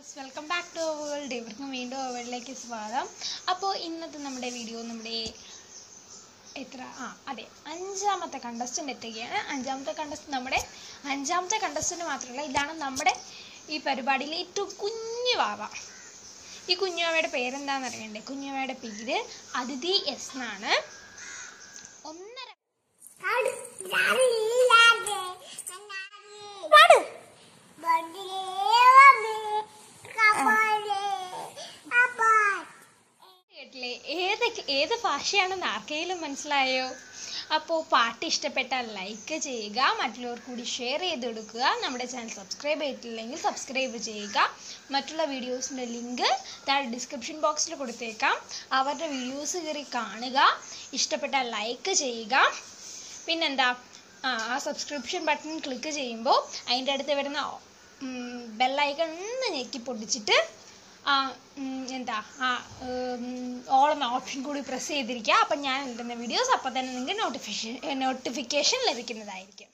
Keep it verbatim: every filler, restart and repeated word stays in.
Viewers, welcome back to our world. ഇവർക്കും വീണ്ടും വേൾഡിലേക്ക് സ്വാഗതം. അപ്പോൾ ഇന്നത്തെ നമ്മുടെ വീഡിയോ നമ്മുടെ എത്ര ആ അതെ അഞ്ചാമത്തെ കണ്ടസ്റ്റൻ്റ് എത്തുകയാണ്. അഞ്ചാമത്തെ കണ്ടസ്റ്റൻ്റ് നമ്മുടെ അഞ്ചാമത്തെ കണ്ടസ്റ്റൻ്റ് മാത്രമല്ല, ഇതാണ് നമ്മുടെ ഈ പരിപാടിയിലെ ഏറ്റവും കുഞ്ഞു വാവ. ഈ കുഞ്ഞുവാവയുടെ പേരെന്താണെന്ന് അറിയണ്ടേ? കുഞ്ഞുവാവയുടെ പേര് അതിഥി എസ് എന്നാണ്. ഒന്നര കേട്ടില്ലേ? ഏത് ഏത് ഭാഷയാണെന്ന് ആർക്കെങ്കിലും മനസ്സിലായോ? അപ്പോൾ പാട്ട് ഇഷ്ടപ്പെട്ടാൽ ലൈക്ക് ചെയ്യുക, മറ്റുള്ളവർക്ക് കൂടി ഷെയർ ചെയ്ത് കൊടുക്കുക. നമ്മുടെ ചാനൽ സബ്സ്ക്രൈബ് ചെയ്തിട്ടില്ലെങ്കിൽ സബ്സ്ക്രൈബ് ചെയ്യുക. മറ്റുള്ള വീഡിയോസിൻ്റെ ലിങ്ക് താഴെ ഡിസ്ക്രിപ്ഷൻ ബോക്സിൽ കൊടുത്തേക്കാം. അവരുടെ വീഡിയോസ് കയറി കാണുക, ഇഷ്ടപ്പെട്ടാൽ ലൈക്ക് ചെയ്യുക. പിന്നെന്താ, ആ ആ സബ്സ്ക്രിപ്ഷൻ ബട്ടൺ ക്ലിക്ക് ചെയ്യുമ്പോൾ അതിൻ്റെ അടുത്ത് വരുന്ന ബെല്ലൈക്കൺ ഒന്ന് ഞെക്കി പൊട്ടിച്ചിട്ട് എന്താ ആ ഓൾ എന്ന ഓപ്ഷൻ കൂടി പ്രസ് ചെയ്തിരിക്കുക. അപ്പം ഞാൻ ഇടുന്ന വീഡിയോസ് അപ്പം തന്നെ നിങ്ങൾക്ക് നോട്ടിഫിക്കേഷൻ നോട്ടിഫിക്കേഷൻ ലഭിക്കുന്നതായിരിക്കും.